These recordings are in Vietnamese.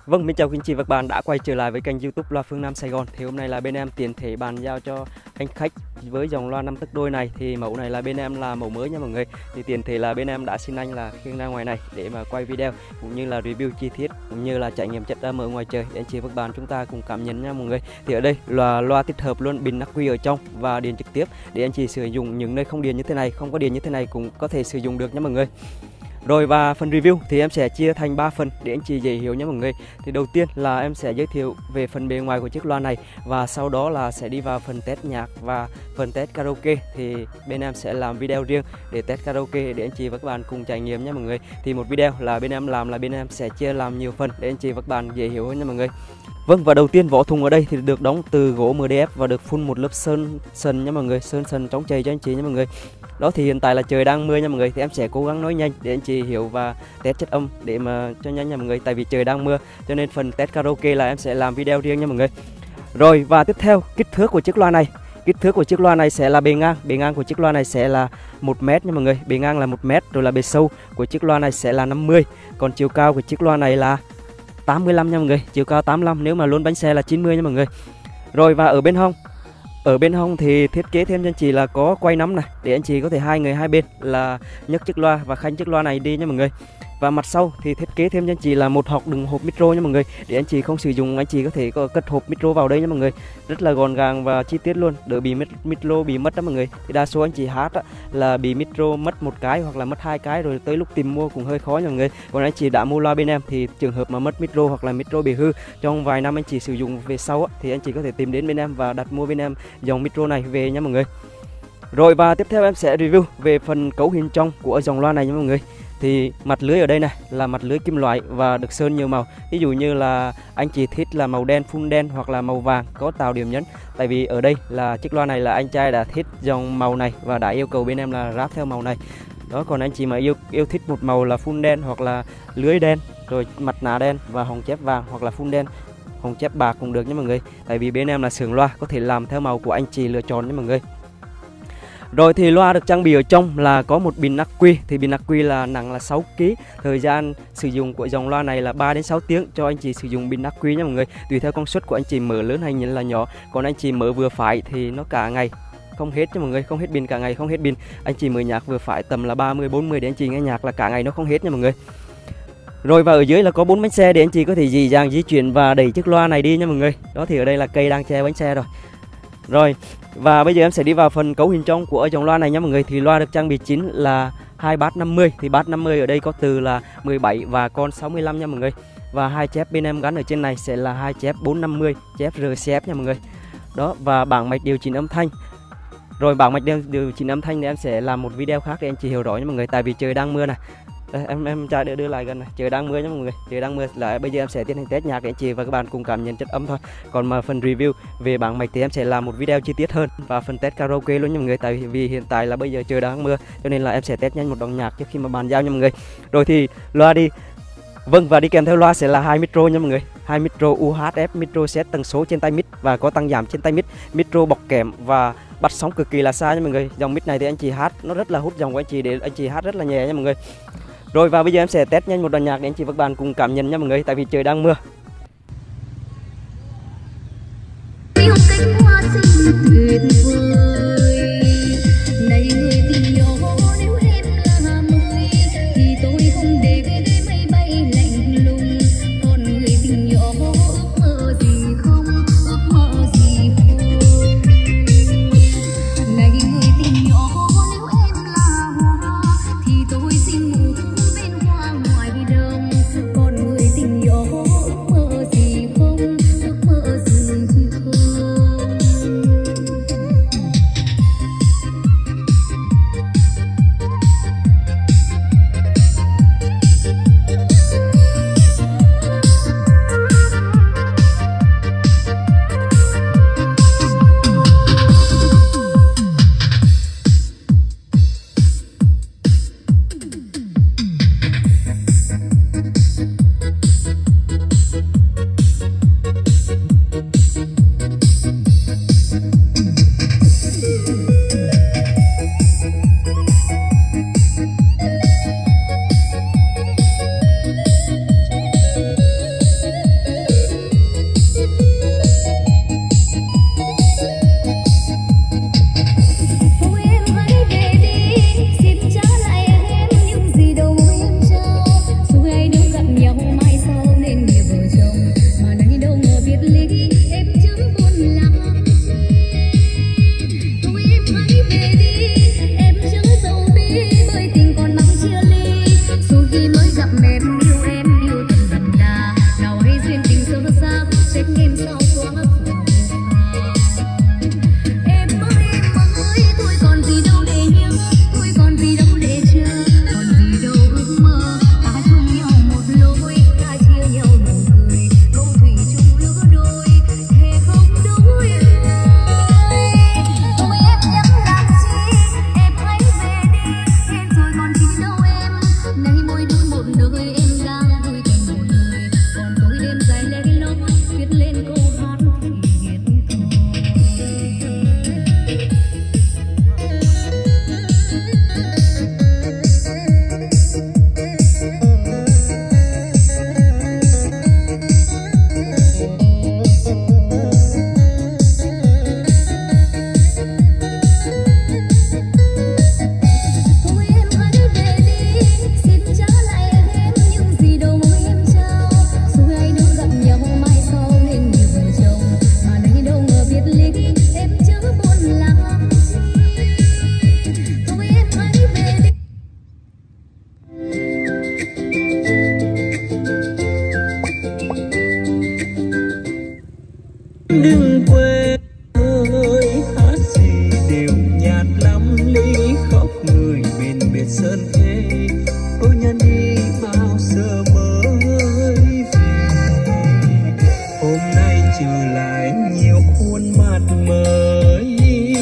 Vâng, mình chào quý anh chị và các bạn đã quay trở lại với kênh YouTube Loa Phương Nam Sài Gòn. Thì hôm nay là bên em tiện thể bàn giao cho anh khách với dòng loa 5 tấc đôi này. Thì mẫu này là bên em là mẫu mới nha mọi người. Thì tiện thể là bên em đã xin anh là khiêng ra ngoài này để mà quay video cũng như là review chi tiết cũng như là trải nghiệm chất âm ở ngoài trời để anh chị và các bạn chúng ta cùng cảm nhận nha mọi người. Thì ở đây là loa tích hợp luôn pin ắc quy ở trong và điện trực tiếp để anh chị sử dụng những nơi không điện như thế này, không có điện như thế này cũng có thể sử dụng được nha mọi người. Rồi và phần review thì em sẽ chia thành 3 phần để anh chị dễ hiểu nhé mọi người. Thì đầu tiên là em sẽ giới thiệu về phần bề ngoài của chiếc loa này và sau đó là sẽ đi vào phần test nhạc và phần test karaoke. Thì bên em sẽ làm video riêng để test karaoke để anh chị và các bạn cùng trải nghiệm nhé mọi người. Thì một video là bên em làm là bên em sẽ chia làm nhiều phần để anh chị và các bạn dễ hiểu hơn nha mọi người. Vâng, và đầu tiên vỏ thùng ở đây thì được đóng từ gỗ MDF và được phun một lớp sơn sần nha mọi người, sơn sần chống chảy cho anh chị nha mọi người. Đó thì hiện tại là trời đang mưa nha mọi người, thì em sẽ cố gắng nói nhanh để anh chị hiểu và test chất âm để mà cho nhanh nha mọi người, tại vì trời đang mưa cho nên phần test karaoke là em sẽ làm video riêng nha mọi người. Rồi và tiếp theo kích thước của chiếc loa này. Kích thước của chiếc loa này sẽ là bề ngang của chiếc loa này sẽ là 1 m nha mọi người, bề ngang là 1 m, rồi là bề sâu của chiếc loa này sẽ là 50, còn chiều cao của chiếc loa này là 85 nha mọi người, chiều cao 85, nếu mà luôn bánh xe là 90 nha mọi người. Rồi và ở bên hông thì thiết kế thêm cho anh chị là có quay nắm này để anh chị có thể hai người hai bên là nhấc chiếc loa và khanh chiếc loa này đi nha mọi người. Và mặt sau thì thiết kế thêm cho anh chị là một hộc đựng hộp micro nha mọi người, để anh chị không sử dụng anh chị có thể cất hộp micro vào đây nha mọi người, rất là gọn gàng và chi tiết luôn, đỡ bị micro bị mất đó mọi người. Thì đa số anh chị hát là bị micro mất một cái hoặc là mất hai cái rồi tới lúc tìm mua cũng hơi khó nha mọi người. Còn anh chị đã mua loa bên em thì trường hợp mà mất micro hoặc là micro bị hư trong vài năm anh chị sử dụng về sau thì anh chị có thể tìm đến bên em và đặt mua bên em dòng micro này về nha mọi người. Rồi và tiếp theo em sẽ review về phần cấu hình trong của dòng loa này nha mọi người. Thì mặt lưới ở đây này là mặt lưới kim loại và được sơn nhiều màu. Ví dụ như là anh chị thích là màu đen, full đen hoặc là màu vàng có tạo điểm nhấn. Tại vì ở đây là chiếc loa này là anh trai đã thích dòng màu này và đã yêu cầu bên em là ráp theo màu này. Đó, còn anh chị mà yêu thích một màu là full đen hoặc là lưới đen, rồi mặt nạ đen và hồng chép vàng hoặc là full đen, hồng chép bạc cũng được nha mọi người. Tại vì bên em là xưởng loa có thể làm theo màu của anh chị lựa chọn nha mọi người. Rồi thì loa được trang bị ở trong là có một pin ắc quy, thì pin ắc quy là nặng là 6 kg. Thời gian sử dụng của dòng loa này là 3 đến 6 tiếng cho anh chị sử dụng pin ắc quy nha mọi người. Tùy theo công suất của anh chị mở lớn hay là nhỏ. Còn anh chị mở vừa phải thì nó cả ngày không hết nha mọi người, không hết pin, cả ngày không hết pin. Anh chị mở nhạc vừa phải tầm là 30 40 để anh chị nghe nhạc là cả ngày nó không hết nha mọi người. Rồi và ở dưới là có 4 bánh xe để anh chị có thể dễ dàng di chuyển và đẩy chiếc loa này đi nha mọi người. Đó thì ở đây là cây đang che bánh xe rồi. Rồi và bây giờ em sẽ đi vào phần cấu hình trong của dòng loa này nha mọi người. Thì loa được trang bị chính là 2 bass 50. Thì bass 50 ở đây có từ là 17 và con 65 nha mọi người. Và hai chép bên em gắn ở trên này sẽ là hai chép 450, chép RCF nha mọi người. Đó, và bảng mạch điều chỉnh âm thanh. Rồi bảng mạch điều chỉnh âm thanh thì em sẽ làm một video khác để anh chị hiểu rõ nha mọi người, tại vì trời đang mưa này. Đây, em trai đưa lại gần này, trời đang mưa nha mọi người, trời đang mưa. Lại bây giờ em sẽ tiến hành test nhạc để anh chị và các bạn cùng cảm nhận chất âm thôi. Còn mà phần review về bảng mạch thì em sẽ làm một video chi tiết hơn và phần test karaoke luôn nha mọi người. Tại vì hiện tại là bây giờ trời đang mưa cho nên là em sẽ test nhanh một đoạn nhạc trước khi mà bàn giao nha mọi người. Rồi thì loa đi. Vâng, và đi kèm theo loa sẽ là hai micro nha mọi người. Hai micro UHF, micro set tần số trên tay mic và có tăng giảm trên tay mic, micro bọc kẽm và bắt sóng cực kỳ là xa nha mọi người. Dòng mic này thì anh chị hát nó rất là hút dòng của anh chị để anh chị hát rất là nhẹ nha mọi người. Rồi và bây giờ em sẽ test nhanh một đoạn nhạc để anh chị và các bạn cùng cảm nhận nha mọi người, tại vì trời đang mưa. đừng quên ơi, hát gì đều nhạt lắm, ly khóc người bên biệt sơn thế. Tôi nhân đi bao giờ mới về, hôm nay trở lại nhiều khuôn mặt mới.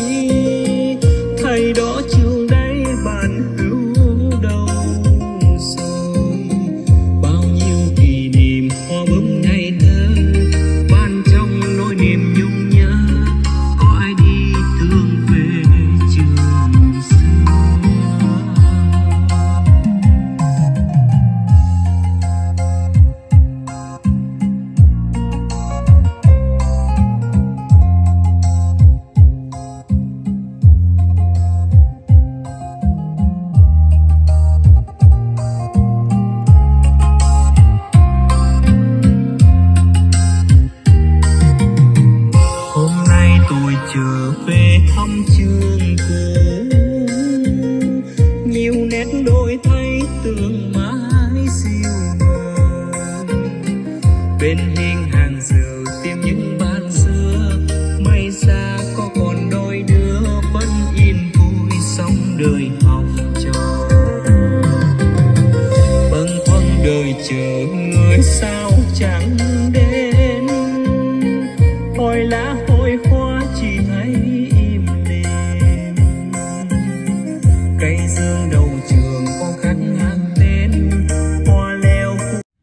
Thầy đó trường đây bạn hữu đâu rồi, bao nhiêu kỷ niệm hoa bướm ngày thơ ban trong nỗi niềm nhung nhớ. Có ai đi thương về trường xưa. Hôm nay tôi trở về thăm trường cũ, nhiều nét đổi thay tương mãi dịu ngời. Bên hiên hàng rượu tìm những bàn xưa, may ra có còn đôi đứa vẫn yên vui sống đời học trò. Bâng khuâng đời chờ người sao chẳng đến, hồi lá hồi hoa chỉ thấy im lìm. Cây dương đầu trường có khắc ngang tên hoa leo.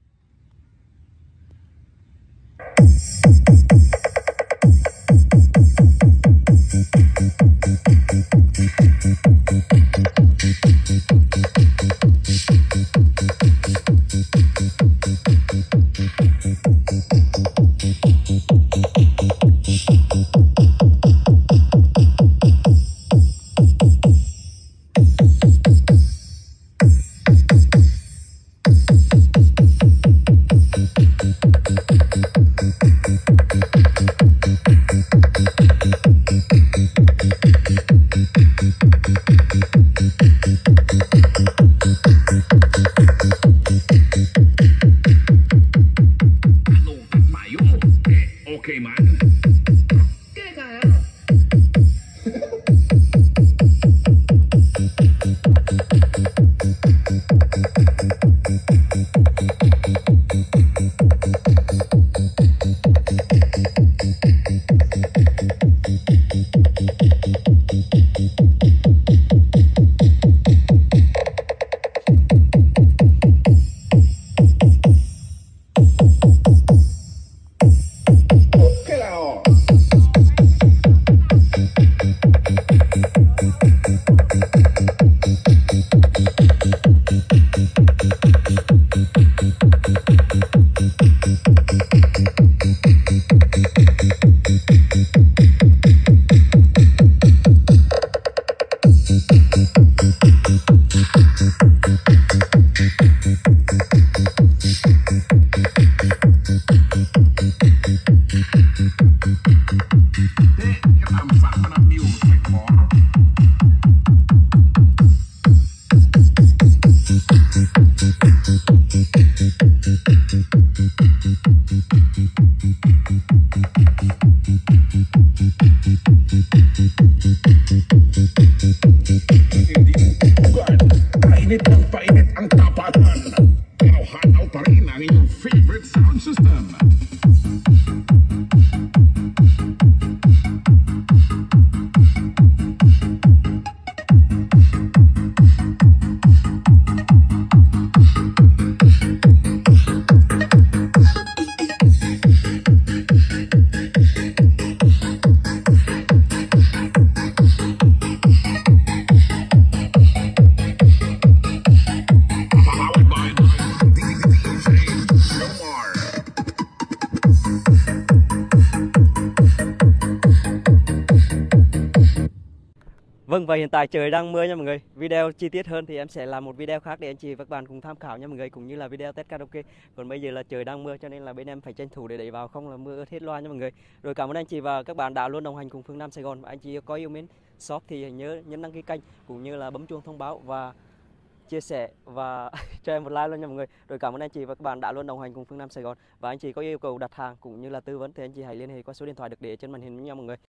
OK吗？这个呀。OK 了哦。 Painit ng painit ang tapatan. Pero hanaw pa rin ang iyong favorite sound system. Powered by DJ Jomar. Vâng, và hiện tại trời đang mưa nha mọi người. Video chi tiết hơn thì em sẽ làm một video khác để anh chị và các bạn cùng tham khảo nha mọi người, cũng như là video test karaoke. Còn bây giờ là trời đang mưa cho nên là bên em phải tranh thủ để đẩy vào, không là mưa ướt hết loa nha mọi người. Rồi cảm ơn anh chị và các bạn đã luôn đồng hành cùng Phương Nam Sài Gòn. Và anh chị có yêu mến shop thì nhớ nhấn đăng ký kênh cũng như là bấm chuông thông báo và chia sẻ và cho em một like luôn nha mọi người. Rồi cảm ơn anh chị và các bạn đã luôn đồng hành cùng Phương Nam Sài Gòn. Và anh chị có yêu cầu đặt hàng cũng như là tư vấn thì anh chị hãy liên hệ qua số điện thoại được để trên màn hình nha mọi người.